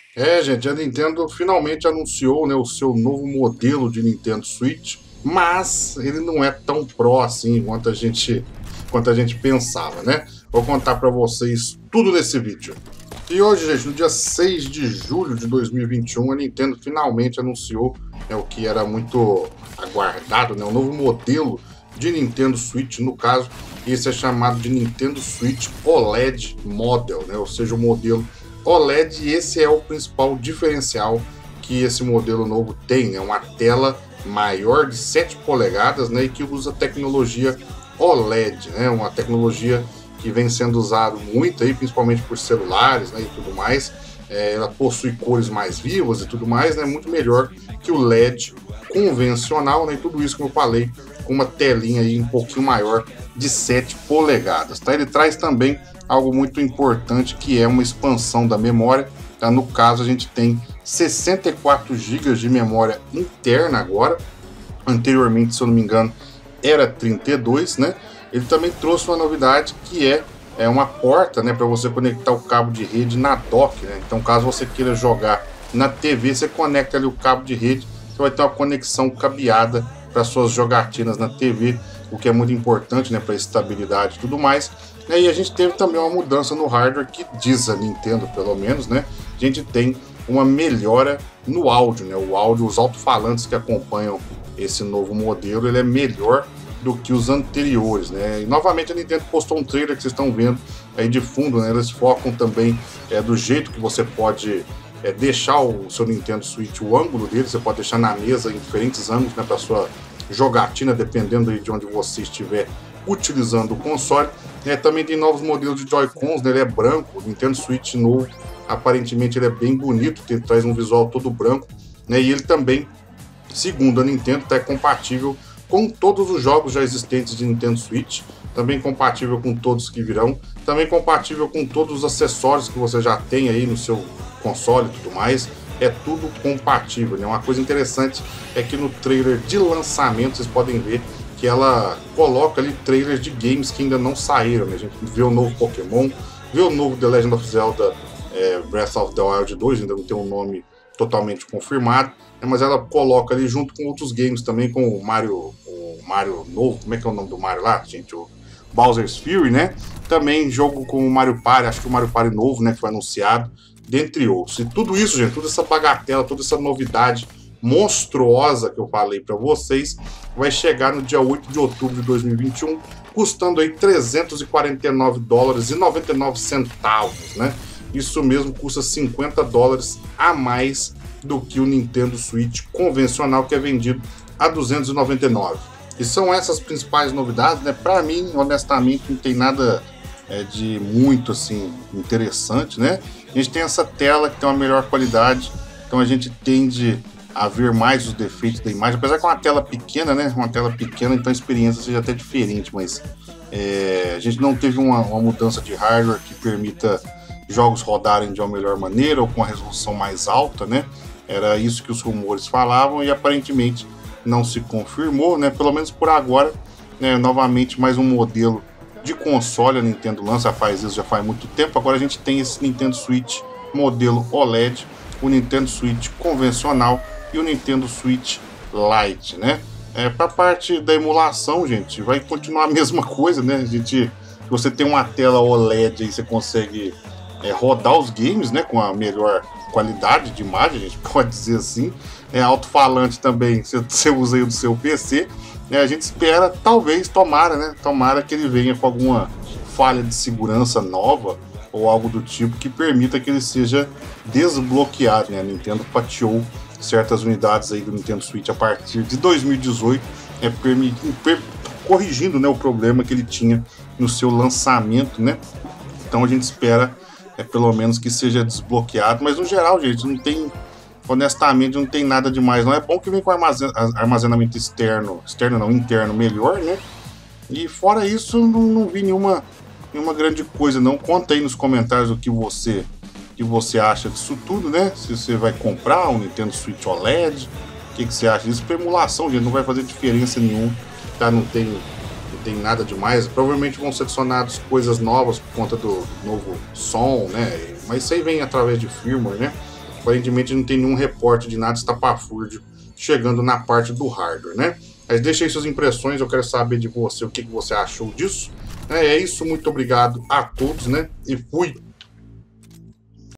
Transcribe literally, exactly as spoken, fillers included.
É, gente, a Nintendo finalmente anunciou, né, o seu novo modelo de Nintendo Switch, mas ele não é tão pró assim quanto a gente, quanto a gente pensava, né? Vou contar para vocês tudo nesse vídeo. E hoje, gente, no dia seis de julho de dois mil e vinte e um, a Nintendo finalmente anunciou, né, o que era muito aguardado, né, um novo modelo de Nintendo Switch. No caso, esse é chamado de Nintendo Switch OLED Model, né, ou seja, o modelo OLED, e esse é o principal diferencial que esse modelo novo tem, é uma tela maior de sete polegadas, né, e que usa tecnologia OLED, né, uma tecnologia que vem sendo usada muito aí, principalmente por celulares, né, e tudo mais. É, ela possui cores mais vivas e tudo mais, né, muito melhor que o L E D convencional, né, e tudo isso, como eu falei, com uma telinha aí um pouquinho maior de sete polegadas, tá? Ele traz também algo muito importante, que é uma expansão da memória, tá? No caso, a gente tem sessenta e quatro gigas de memória interna agora. Anteriormente, se eu não me engano, era trinta e dois, né? Ele também trouxe uma novidade, que é, é uma porta, né, para você conectar o cabo de rede na dock, né? Então, caso você queira jogar na T V, você conecta ali o cabo de rede, você vai ter uma conexão cabeada para suas jogatinas na T V, o que é muito importante, né, para estabilidade e tudo mais. E aí a gente teve também uma mudança no hardware, que diz a Nintendo, pelo menos, né? A gente tem uma melhora no áudio, né? O áudio, os alto-falantes que acompanham esse novo modelo, ele é melhor do que os anteriores, né? E novamente a Nintendo postou um trailer que vocês estão vendo aí de fundo, né? Eles focam também é, do jeito que você pode é, deixar o seu Nintendo Switch, o ângulo dele, você pode deixar na mesa em diferentes ângulos, né, para sua jogatina, dependendo de onde você estiver utilizando o console. É, também tem novos modelos de Joy-Cons, né? Ele é branco, o Nintendo Switch novo, aparentemente ele é bem bonito, ele traz um visual todo branco, né? E ele também, segundo a Nintendo, está compatível com todos os jogos já existentes de Nintendo Switch, também compatível com todos que virão, também compatível com todos os acessórios que você já tem aí no seu console e tudo mais. É tudo compatível, né? Uma coisa interessante é que no trailer de lançamento vocês podem ver que ela coloca ali trailers de games que ainda não saíram, né? A gente vê o novo Pokémon, vê o novo The Legend of Zelda é, Breath of the Wild dois, ainda não tem um nome totalmente confirmado, né? Mas ela coloca ali junto com outros games também, com o Mario, o Mario novo, como é que é o nome do Mario lá, gente? O Bowser's Fury, né? Também jogo com o Mario Party, acho que o Mario Party novo, né, que foi anunciado, dentre outros. E tudo isso, gente, toda essa bagatela, toda essa novidade monstruosa que eu falei para vocês, vai chegar no dia oito de outubro de dois mil e vinte e um, custando aí trezentos e quarenta e nove dólares e noventa e nove centavos, né? Isso mesmo, custa cinquenta dólares a mais do que o Nintendo Switch convencional, que é vendido a duzentos e noventa e nove. E são essas principais novidades, né? Para mim, honestamente, não tem nada é, de muito assim interessante, né? A gente tem essa tela que tem uma melhor qualidade, então a gente tende a ver mais os defeitos da imagem, apesar que é uma tela pequena, né? Uma tela pequena, então a experiência seja até diferente, mas é, a gente não teve uma, uma mudança de hardware que permita jogos rodarem de uma melhor maneira ou com uma resolução mais alta, né? Era isso que os rumores falavam e aparentemente não se confirmou, né? Pelo menos por agora, né? Novamente mais um modelo de console a Nintendo lança, faz isso já faz muito tempo. Agora a gente tem esse Nintendo Switch modelo OLED, o Nintendo Switch convencional e o Nintendo Switch Lite, né? É, para a parte da emulação, gente, vai continuar a mesma coisa, né? A gente, você tem uma tela OLED aí, você consegue é, rodar os games, né, com a melhor qualidade de imagem, a gente pode dizer assim. É, alto-falante também, você, você usa aí do seu P C. É, a gente espera, talvez, tomara, né? Tomara que ele venha com alguma falha de segurança nova ou algo do tipo que permita que ele seja desbloqueado, né? A Nintendo fatiou certas unidades aí do Nintendo Switch a partir de dois mil e dezoito, é, per, corrigindo, né, o problema que ele tinha no seu lançamento, né? Então a gente espera é, pelo menos que seja desbloqueado, mas no geral, gente, não tem, honestamente, não tem nada demais, não. É bom que vem com armazen armazenamento externo, externo não, interno melhor, né? E fora isso, não, não vi nenhuma, nenhuma grande coisa, não. Conta aí nos comentários o que você, que você acha disso tudo, né? Se você vai comprar um Nintendo Switch OLED, o que, que você acha disso? Para emulação, gente, não vai fazer diferença nenhuma, tá? Não tem, não tem nada demais. Provavelmente vão ser adicionadas coisas novas por conta do novo som, né? Mas isso aí vem através de firmware, né? Aparentemente não tem nenhum reporte de nada estapafúrdio chegando na parte do hardware, né? Mas deixa aí suas impressões, eu quero saber de você, o que, que você achou disso. É isso, muito obrigado a todos, né? E fui!